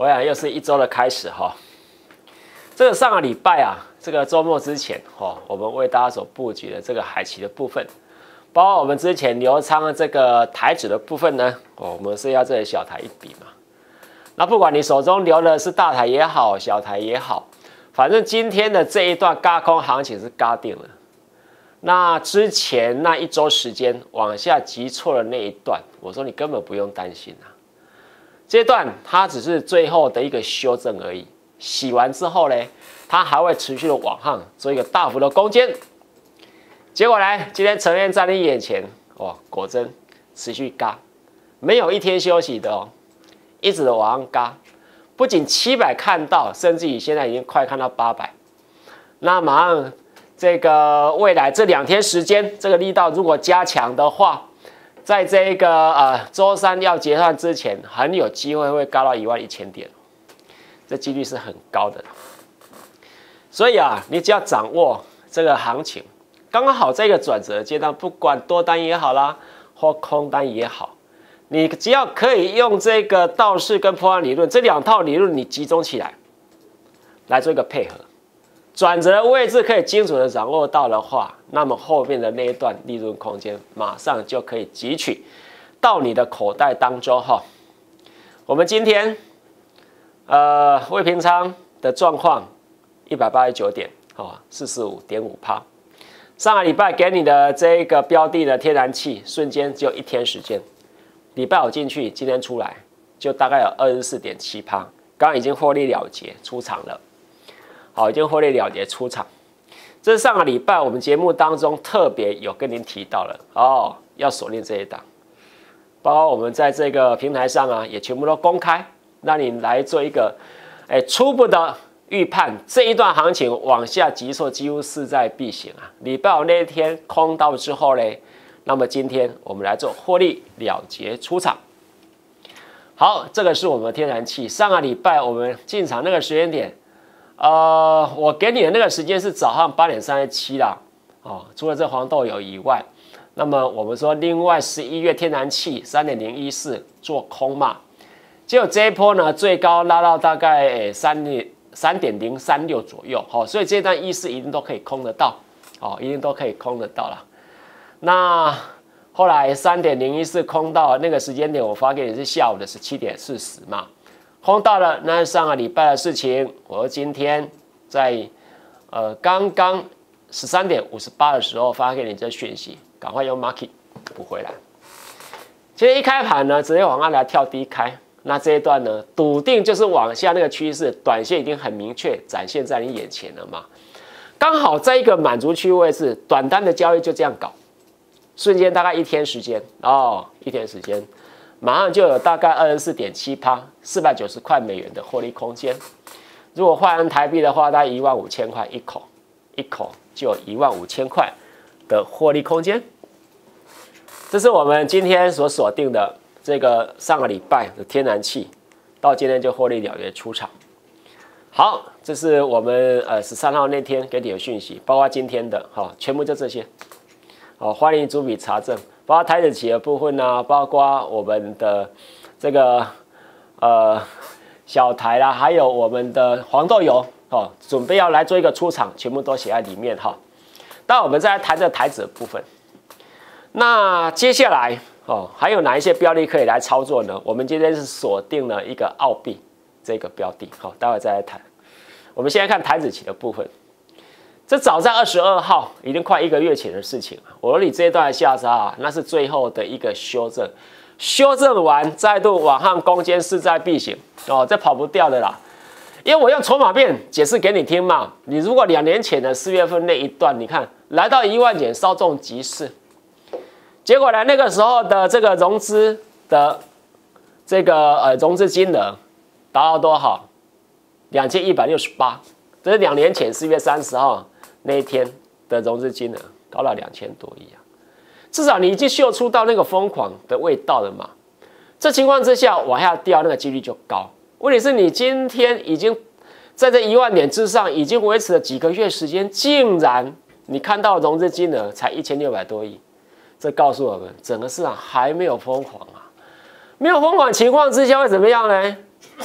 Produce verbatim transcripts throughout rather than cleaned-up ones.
想又是一周的开始哈。这个上个礼拜啊，这个周末之前哈，我们为大家所布局的这个海期的部分，包括我们之前留仓这个台指的部分呢，我们是要这里小台一笔嘛。那不管你手中留的是大台也好，小台也好，反正今天的这一段轧空行情是轧定了。那之前那一周时间往下急挫的那一段，我说你根本不用担心啊。这段它只是最后的一个修正而已。洗完之后呢，它还会持续的往上做一个大幅的攻坚。结果呢，今天呈现在你眼前，哇，果真持续轧，没有一天休息的哦，一直的往上轧。不仅七百看到，甚至于现在已经快看到八百。那马上这个未来这两天时间，这个力道如果加强的话，在这个呃周三要结算之前，很有机会会轧到一万一千点。这几率是很高的，所以啊，你只要掌握这个行情，刚刚好这个转折阶段，不管多单也好啦，或空单也好，你只要可以用这个道氏跟波浪理论这两套理论，你集中起来，来做一个配合，转折的位置可以精准的掌握到的话，那么后面的那一段利润空间，马上就可以汲取到你的口袋当中哈。我们今天。呃，未平仓的状况一百八十九点，哦，四十五点五趴。上个礼拜给你的这个标的的天然气，瞬间只有一天时间，礼拜五进去，今天出来就大概有二十四点七趴，刚刚已经获利了结出场了，好，已经获利了结出场。这是上个礼拜我们节目当中特别有跟您提到了哦，要锁定这一档，包括我们在这个平台上啊，也全部都公开。让你来做一个，哎，初步的预判，这一段行情往下急挫几乎势在必行啊！礼拜五那一天空到之后嘞，那么今天我们来做获利了结出场。好，这个是我们的天然气。上个礼拜我们进场那个时间点，呃，我给你的那个时间是早上八点三十七啦。哦，除了这黄豆油以外，那么我们说另外十一月天然气三点零一四做空嘛。结果这一波呢，最高拉到大概三三点零三六左右，好，所以这段一四一定都可以空得到，哦，一定都可以空得到了。那后来三点零一四空到那个时间点，我发给你是下午的十七点四十嘛，空到了，那是上个礼拜的事情。我今天在呃刚刚十三点五十八的时候发给你这讯息，赶快用 market 补回来。其实一开盘呢，直接往上来跳低开。那这一段呢，笃定就是往下那个趋势，短线已经很明确展现在你眼前了嘛。刚好在一个满足区位置，短单的交易就这样搞，瞬间大概一天时间哦，一天时间，马上就有大概二十四点七趴，四百九十块美元的获利空间。如果换成台币的话，大概一万五千块一口，一口就有一万五千块的获利空间。这是我们今天所锁定的。这个上个礼拜的天然气，到今天就获利了结出场。好，这是我们呃十三号那天给你的讯息，包括今天的哈、哦，全部就这些。好、哦，欢迎逐笔查证，包括台指期的部分啊，包括我们的这个呃小台啦，还有我们的黄豆油哦，准备要来做一个出场，全部都写在里面哈。那、哦、我们再来谈这台指的部分。那接下来。哦，还有哪一些标的可以来操作呢？我们今天是锁定了一个澳币这个标的，好，待会再来谈。我们现在看台指期的部分，这早在二十二号，已经快一个月前的事情了。我说你这一段的下杀啊，那是最后的一个修正，修正完再度往上攻坚势在必行哦，这跑不掉的啦。因为我用筹码面解释给你听嘛，你如果两年前的四月份那一段，你看来到一万点稍纵即逝。结果呢，那个时候的这个融资的这个呃融资金额达到多少？两千一百六十八，这是两年前四月三十号那一天的融资金额高到两千多亿啊！至少你已经嗅出到那个疯狂的味道了嘛。这情况之下往下掉那个几率就高。问题是你今天已经在这一万点之上，已经维持了几个月时间，竟然你看到融资金额才一千六百多亿。这告诉我们，整个市场还没有疯狂啊，没有疯狂情况之下会怎么样呢？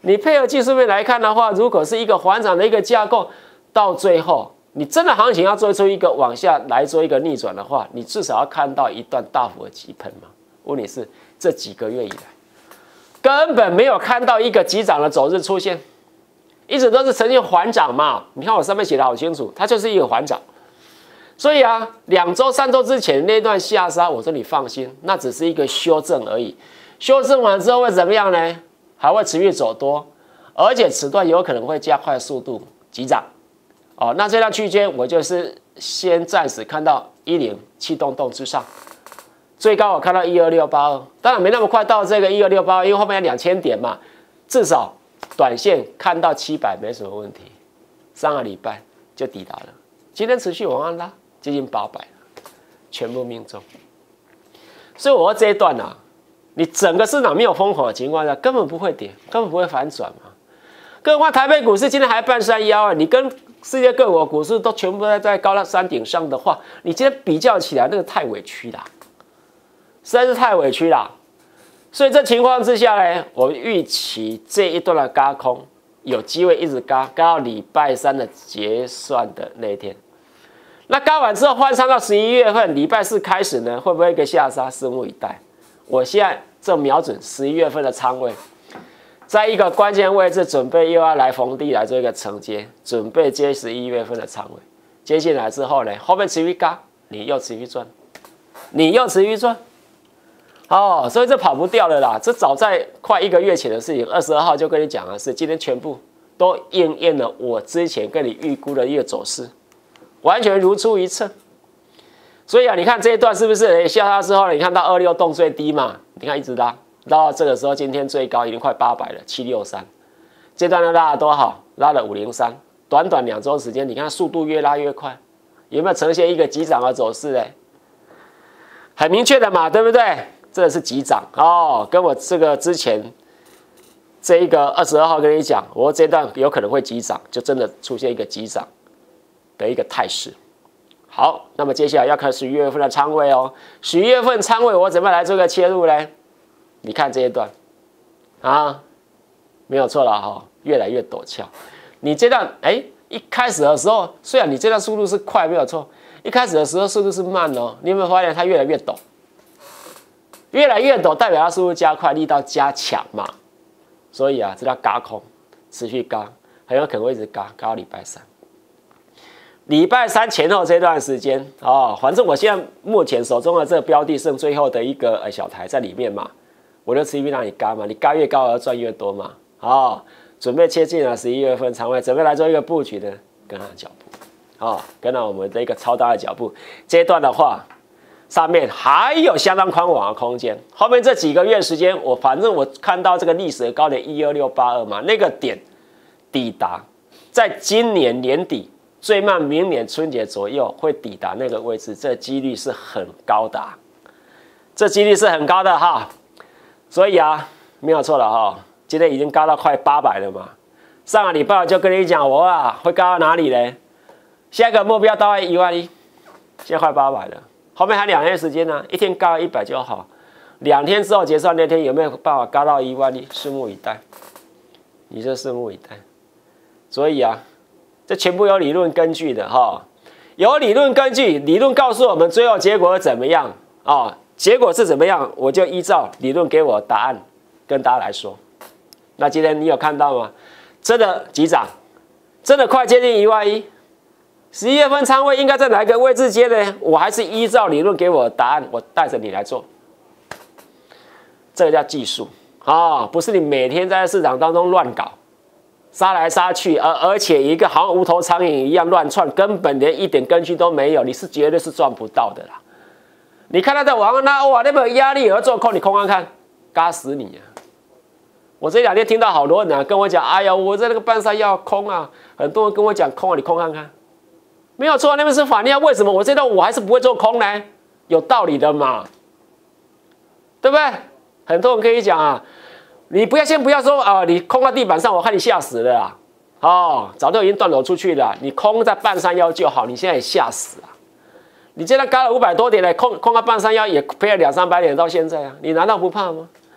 你配合技术面来看的话，如果是一个缓涨的一个架构，到最后你真的行情要做出一个往下来做一个逆转的话，你至少要看到一段大幅的急喷嘛。问题是这几个月以来，根本没有看到一个急涨的走势出现，一直都是呈现缓涨嘛。你看我上面写的好清楚，它就是一个缓涨。所以啊，两周、三周之前那段下杀，我说你放心，那只是一个修正而已。修正完之后会怎么样呢？还会持续走多，而且此段有可能会加快速度急涨。哦，那这段区间我就是先暂时看到一零七洞洞之上，最高我看到一二六八二，当然没那么快到这个一二六八二，因为后面有两千点嘛，至少短线看到七百没什么问题。上个礼拜就抵达了，今天持续往上拉。接近八百了，全部命中。所以我说这一段啊，你整个市场没有风口的情况下，根本不会跌，根本不会反转嘛。更何况台北股市今天还半山腰啊，你跟世界各国股市都全部在在高山顶上的话，你今天比较起来，那个太委屈啦，实在是太委屈啦。所以这情况之下呢，我预期这一段的軋空有机会一直軋，軋到礼拜三的结算的那一天。那軋完之后换上到十一月份礼拜四开始呢，会不会一个下杀？拭目以待。我现在正瞄准十一月份的仓位，在一个关键位置，准备又要来逢低来做一个承接，准备接十一月份的仓位。接进来之后呢，后面持续軋，你又持续赚，你又持续赚。哦，所以这跑不掉了啦。这早在快一个月前的事情，二十二号就跟你讲的是，今天全部都应验了我之前跟你预估的一个走势。完全如出一辙，所以啊，你看这一段是不是下杀之后，你看到二六洞最低嘛？你看一直拉，拉到这个时候，今天最高已经快八百了，七六三。这段呢拉了多好？拉了五零三，短短两周时间，你看速度越拉越快，有没有呈现一个急涨的走势？哎，很明确的嘛，对不对？这是急涨哦，跟我这个之前这一个二十二号跟你讲，我这段有可能会急涨，就真的出现一个急涨的一个态势。好，那么接下来要看十一月份的仓位哦。十一月份仓位我怎么来做个切入呢？你看这一段啊，没有错了哈、哦，越来越陡峭。你这段哎，一开始的时候，虽然你这段速度是快，没有错，一开始的时候速度是慢哦。你有没有发现它越来越陡？越来越陡，代表它速度加快，力道加强嘛。所以啊，这叫軋空，持续軋，很有可能会一直軋，軋到礼拜三。礼拜三前后这段时间哦，反正我现在目前手中的这个标的剩最后的一个呃小台在里面嘛，我就持续让你軋嘛，你軋越高，要赚越多嘛。哦，准备切进了十一月份仓位，准备来做一个布局的，跟上脚步，哦，跟上我们的一个超大的脚步。这一段的话，上面还有相当宽广的空间。后面这几个月时间，我反正我看到这个历史的高点一二六八二嘛，那个点抵达，在今年年底。最慢明年春节左右会抵达那个位置，这几率是很高的、啊，这几率是很高的哈。所以啊，没有错了哈。今天已经高到快八百了嘛。上个礼拜我就跟你讲，我啊会高到哪里呢？下一个目标大概一万一，现在快八百了。后面还两天时间呢、啊，一天高到一百就好。两天之后结算那天有没有办法高到一万一？拭目以待。你就拭目以待。所以啊。这全部有理论根据的哈，有理论根据，理论告诉我们最后结果怎么样啊、哦？结果是怎么样，我就依照理论给我答案跟大家来说。那今天你有看到吗？真的急涨，真的快接近一万一。十一月份仓位应该在哪一个位置接呢？我还是依照理论给我的答案，我带着你来做。这个叫技术啊、哦，不是你每天在市场当中乱搞。杀来杀去，而而且一个好像无头苍蝇一样乱窜，根本连一点根据都没有，你是绝对是赚不到的啦。你看他在网上那哇，那边有压力，有做空，你空看看，嘎死你啊！我这两天听到好多人啊跟我讲，哎呀，我在那个半山腰空啊，很多人跟我讲空啊，你空看看，没有错，那边是反量，为什么我这段我还是不会做空呢？有道理的嘛，对不对？很多人可以讲啊。你不要先不要说啊、呃，你空在地板上，我看你吓死了啊！哦，早就已经断头出去了。你空在半山腰就好，你现在也吓死啊！你现在高了五百多点了，空空在半山腰也赔了两三百点到现在啊！你难道不怕吗？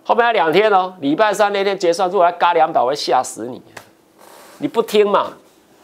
后面还两天哦，礼拜三那天结算，如果还嘎两百，我会吓死你。你不听嘛？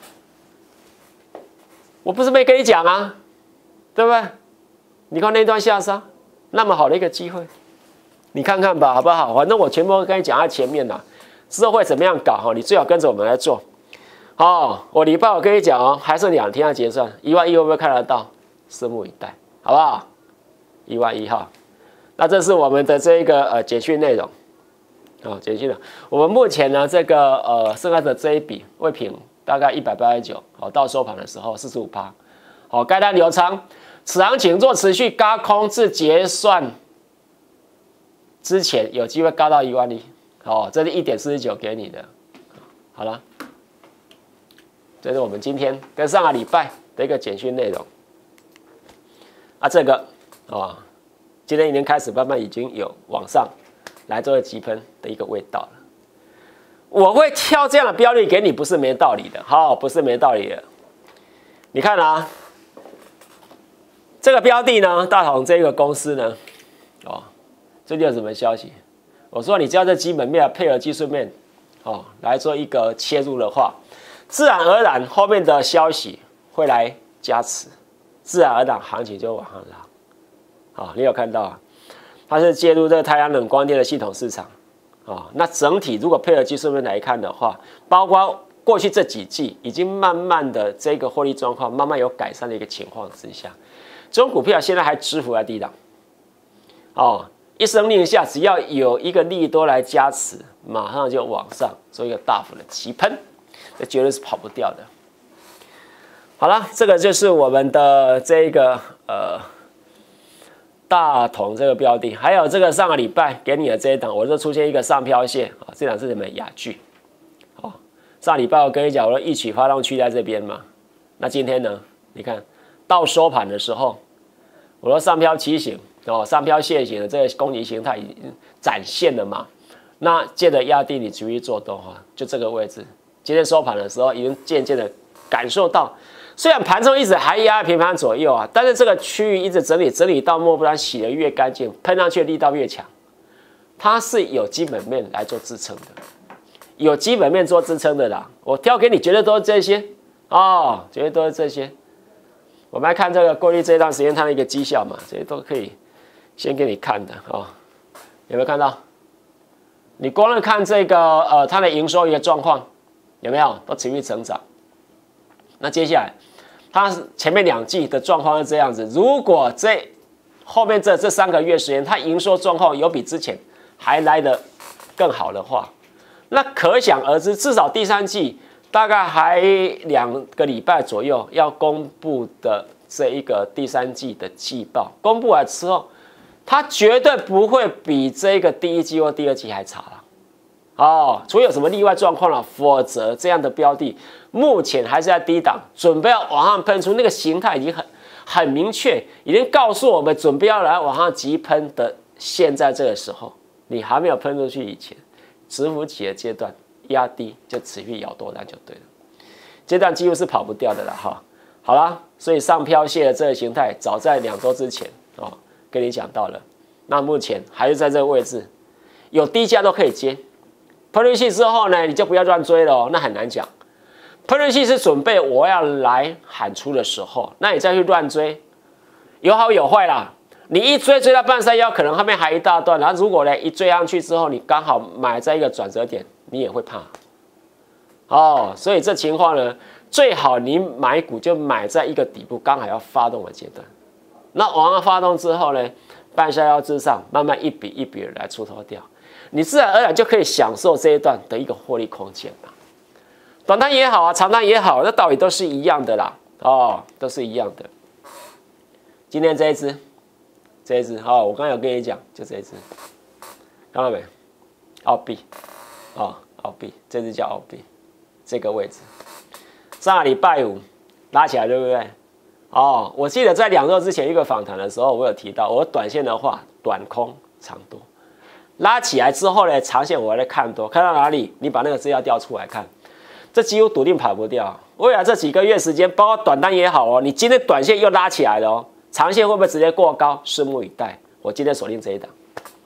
我不是没跟你讲啊，对不对？你看那段下杀，那么好的一个机会，你看看吧，好不好？反正我全部都跟你讲在前面啦，之后会怎么样搞哈？你最好跟着我们来做。哦，我礼拜我跟你讲哦，还是两天要结算，一万一会不会看得到？拭目以待，好不好？一万一哈，那这是我们的这个呃简讯内容。哦，简讯的，我们目前呢这个呃剩下的这一笔未平大概一百八十九，好，到收盘的时候四十五趴，好，该单留仓，此行请做持续轧空至结算之前有机会轧到一万一，哦，这是一点四十九给你的，好了，这是我们今天跟上个礼拜的一个简讯内容，啊，这个啊、哦，今天已经开始慢慢已经有往上来做急喷的一个味道了。我会挑这样的标的给你，不是没道理的，好，不是没道理的。你看啊，这个标的呢，大同这个公司呢，哦，最近有什么消息？我说你只要这基本面配合技术面，哦，来做一个切入的话，自然而然后面的消息会来加持，自然而然行情就往上拉。好，你有看到啊？它是介入这个太阳能光电的系统市场，啊、哦，那整体如果配合技术面来看的话，包括过去这几季已经慢慢的这个获利状况慢慢有改善的一个情况之下，这种股票现在还支付在低档，哦，一声令下，只要有一个利多来加持，马上就往上做一个大幅的急喷，这绝对是跑不掉的。好了，这个就是我们的这个呃。大同这个标的，还有这个上个礼拜给你的这一档，我就出现一个上飘线啊，这档是什么雅聚？哦，上礼拜我跟你讲，我说一曲发动区在这边嘛，那今天呢？你看到收盘的时候，我说上飘七型哦，上飘楔形的这个攻击形态已经展现了嘛，那借着压低你持续做多哈，就这个位置，今天收盘的时候已经渐渐的感受到。虽然盘中一直还压在平盘左右啊，但是这个区域一直整理，整理到末端洗得越干净，喷上去的力道越强，它是有基本面来做支撑的，有基本面做支撑的啦。我挑给你，绝对都是这些哦，绝对都是这些。我们来看这个过去这段时间它的一个绩效嘛，这些都可以先给你看的啊、哦，有没有看到？你光是看这个呃它的营收一个状况，有没有都持续成长？那接下来，它前面两季的状况是这样子。如果这后面这这三个月时间，它营收状况有比之前还来得更好的话，那可想而知，至少第三季大概还两个礼拜左右要公布的这一个第三季的季报，公布完之后，它绝对不会比这个第一季或第二季还差了。哦，除非有什么例外状况了，否则这样的标的目前还是在低档，准备要往上喷出，那个形态已经很很明确，已经告诉我们准备要来往上急喷的。现在这个时候，你还没有喷出去以前，止幅起的阶段压低就持续咬多单就对了，阶段几乎是跑不掉的了哈。好啦，所以上飘蟹的这个形态，早在两周之前哦跟你讲到了，那目前还是在这个位置，有低价都可以接。喷出去之后呢，你就不要乱追了哦，那很难讲。喷出去是准备我要来喊出的时候，那你再去乱追，有好有坏啦。你一追追到半山腰，可能后面还一大段，然后如果呢一追上去之后，你刚好买在一个转折点，你也会怕。哦，所以这情况呢，最好你买股就买在一个底部刚好要发动的阶段。那往上发动之后呢，半山腰之上，慢慢一笔一笔的来出头掉。你自然而然就可以享受这一段的一个获利空间嘛，短单也好啊，长单也好，这道理都是一样的啦，哦，都是一样的。今天这一只，这一只，哦，我刚才有跟你讲，就这一只，看到没？澳币，哦，澳币，这只叫澳币，这个位置，上个礼拜五拉起来，对不对？哦，我记得在两周之前一个访谈的时候，我有提到，我短线的话，短空长多。拉起来之后呢，长线我来看多，看到哪里？你把那个资料调出来看，这几乎笃定跑不掉。未来这几个月时间，包括短单也好哦，你今天短线又拉起来了哦，长线会不会直接过高？拭目以待。我今天锁定这一档，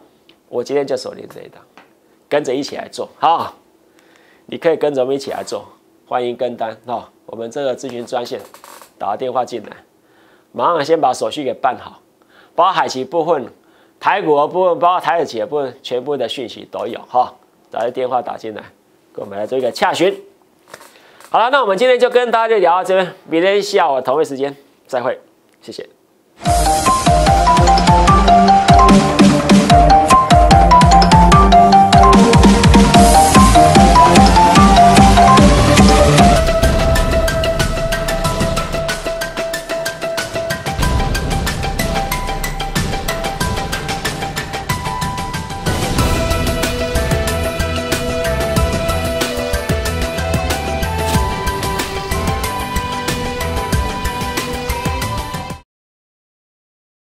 我今天就锁定这一档，跟着一起来做，好，你可以跟着我们一起来做，欢迎跟单哈。我们这个咨询专线打个电话进来，马上先把手续给办好，包括海期部分、台股的部分，包括台指期的部分，全部的讯息都有哈。打个电话打进来，跟我们来做一个洽询。好了，那我们今天就跟大家就聊到这边，明天下午同一时间再会，谢谢。